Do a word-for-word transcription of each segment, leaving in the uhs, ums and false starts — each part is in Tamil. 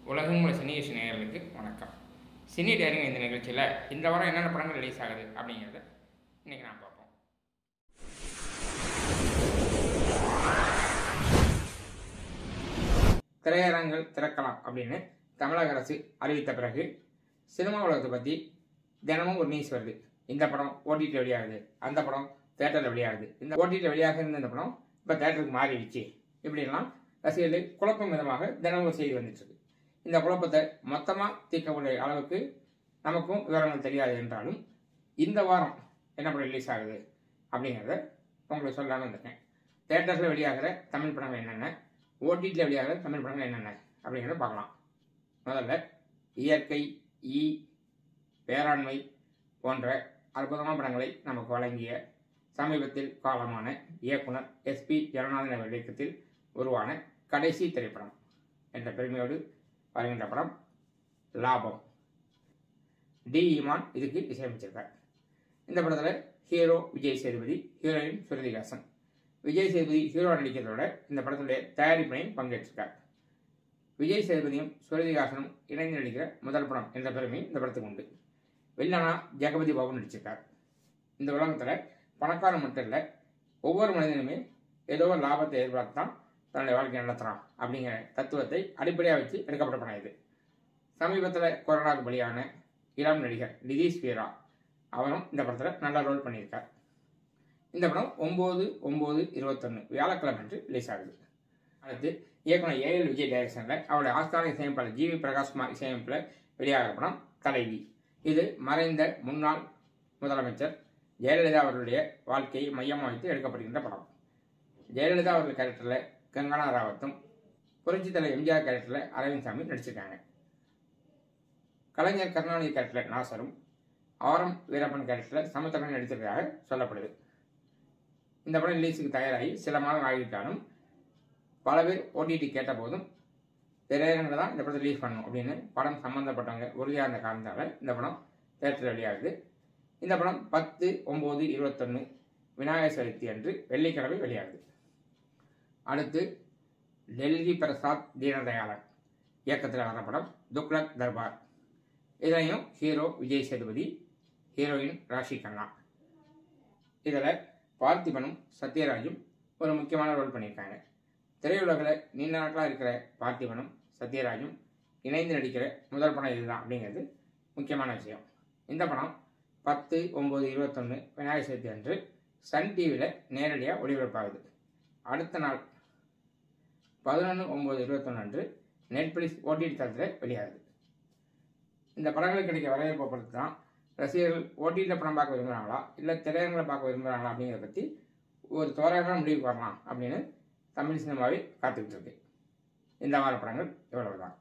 உலகம் உள்ள சினி விஷய நேயர்களுக்கு வணக்கம். சினி டேரிங் இந்த நிகழ்ச்சியில் இந்த வாரம் என்னென்ன படங்கள் ரிலீஸ் ஆகுது அப்படிங்கிறத இன்றைக்கி நான் பார்ப்போம். திரையரங்குகள் திறக்கலாம் அப்படின்னு தமிழக அரசு அறிவித்த பிறகு சினிமா உலகத்தை பற்றி தினமும் ஒரு நியூஸ் வருது. இந்த படம் ஓடிடி வெளியாகுது, அந்த படம் தேட்டரில் வெளியாகுது, இந்த ஓடிடி வெளியாக இருந்த இந்த படம் இப்போ தேட்டருக்கு மாறிடுச்சு, இப்படிலாம் ரசிகர்கள் குழப்பம் விதமாக தினமும் ஒரு செய்தி வந்துட்டுருக்கு. இந்த குழப்பத்தை மொத்தமாக தீர்க்கக்கூடிய அளவுக்கு நமக்கும் விவரங்கள் தெரியாது என்றாலும் இந்த வாரம் என்ன படம் ரிலீஸ் ஆகுது அப்படிங்கிறத உங்களுக்கு சொல்லாமல் இருந்திருக்கேன். தேட்டரில் வெளியாகிற தமிழ் படங்கள் என்னென்ன, ஓடிடியில் வெளியாகிற தமிழ் படங்கள் என்னென்ன அப்படிங்கிறத பார்க்கலாம். முதல்ல இயற்கை, ஈ, பேராண்மை போன்ற அற்புதமான படங்களை நமக்கு வழங்கிய சமீபத்தில் காலமான இயக்குனர் எஸ் பி ஜனநாதன் அவர்கள் இயக்கத்தில் உருவான கடைசி திரைப்படம் என்ற பெருமையோடு வருகின்ற படம் லாபம். டி இமான் இதுக்கு இசையமைச்சிருக்கார். இந்த படத்தில் hero Vijay Sethupathi, heroine Shruti Haasan. Vijay Sethupathi hero நடிக்கிறதோட இந்த படத்துடைய தயாரிப்பினையும் பங்கேற்றிருக்கார். விஜய் சேதுபதியும் ஸ்ருதிஹாசனும் இணைந்து நடிக்கிற முதல் படம் என்ற பெருமையும் இந்த படத்துக்கு உண்டு. வில்லனா ஜெகபதி பாபு நடிச்சிருக்கார். இந்த உலகத்தில் பணக்காரன் மட்டும் இல்லை, ஒவ்வொரு மனிதனுமே ஏதோ ஒரு லாபத்தை எதிர்பார்த்தான் தன்னுடைய வாழ்க்கையை நடத்துகிறான் அப்படிங்கிற தத்துவத்தை அடிப்படையாக வச்சு எடுக்கப்பட்ட படம் இது. சமீபத்தில் கொரோனாவுக்கு பலியான இளம் நடிகர் நிதீஷ் வீரா அவரும் இந்த படத்தில் நல்ல ரோல் பண்ணியிருக்கார். இந்த படம் ஒம்பது ஒம்பது இருபத்தொன்று வியாழக்கிழமை அன்று ரிலீஸ் ஆகுது. அடுத்து இயக்குனர் ஏ எல் விஜய் டைரக்ஷனில் அவருடைய ஆஸ்தான இசையமைப்பாளர் ஜி வி பிரகாஷ்குமார் இசையமைப்பில் வெளியாகிற படம் தலைவி. இது மறைந்த முன்னாள் முதலமைச்சர் ஜெயலலிதா அவர்களுடைய வாழ்க்கையை மையமாக வைத்து எடுக்கப்படுகின்ற படம். ஜெயலலிதா அவர்கள் கேரக்டரில் கங்கனா ராவத்தும், புரட்சி தலைவர் எம்ஜிஆர் கேரக்டரில் அரவிந்த் சாமி நடிச்சிருக்காங்க. கலைஞர் கருணாநிதி கேரக்டரில் நாசரும், ஆரம் வீரப்பன் கேரக்டரில் சமுத்திரன் நடித்திருக்கிறதாக சொல்லப்படுது. இந்த படம் ரிலீஸுக்கு தயாராகி சில மாதம் ஆகிவிட்டாலும் பல பேர் ஓடிடி கேட்ட போதும் திரையரங்கில் தான் இந்த படத்தை ரிலீஸ் பண்ணணும் அப்படின்னு படம் சம்மந்தப்பட்டவங்க உறுதியாக இருந்த காரணத்தால் இந்த படம் தேட்டரில் வெளியாகுது. இந்த படம் பத்து ஒம்பது இருபத்தொன்று விநாயகர் சதுர்த்தி அன்று வெள்ளிக்கிழமை வெளியாகுது. அடுத்து டெல்லி பிரசாத் தீனதயாளன் இயக்கத்தில் வர படம் துக்ளக் தர்பார். இதையும் ஹீரோ விஜய் சேதுபதி, ஹீரோயின் ராஷி கண்ணா. இதில் பார்த்திபனும் சத்யராஜும் ஒரு முக்கியமான ரோல் பண்ணியிருக்காங்க. திரையுலகில் நீண்ட நாட்களாக இருக்கிற பார்த்திபனும் சத்யராஜும் இணைந்து நடிக்கிற முதல் படம் இதுதான் அப்படிங்கிறது முக்கியமான விஷயம். இந்த படம் பத்து ஒம்பது இருபத்தொன்று விநாயகர் சதுர்த்தி அன்று சன் டிவியில் நேரடியாக ஒளிபரப்பாகுது. அடுத்த நாள் பதினொன்று ஒம்பது இருபத்தொன்று அன்று நெட்ஃப்ளிக்ஸ் ஓடிடி தளத்தில் வெளியாகுது. இந்த படங்களுக்கு கிடைக்க வரவேற்பை பொறுத்து தான் ரசிகர்கள் ஓடிடியில் படம் பார்க்க விரும்புகிறாங்களா இல்லை திரையரங்களை பார்க்க விரும்புகிறாங்களா அப்படிங்கிறத பற்றி ஒரு தோராயமான முடிவுக்கு வரலாம் அப்படின்னு தமிழ் சினிமாவை காத்துக்கிட்டு இருக்கு. இந்த வார படங்கள் இவ்வளவு தான்.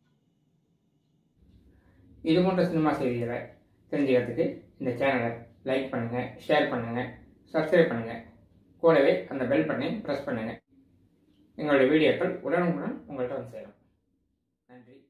இது போன்ற சினிமா செய்திகளை தெரிஞ்சுக்கிறதுக்கு இந்த சேனலை லைக் பண்ணுங்கள், ஷேர் பண்ணுங்கள், சப்ஸ்கிரைப் பண்ணுங்கள். கூடவே அந்த பெல் பட்டனையும் ப்ரெஸ் பண்ணுங்கள். எங்களுடைய வீடியோக்கள் உடனுக்குடன் உங்கள்கிட்ட வந்து சேரும். நன்றி.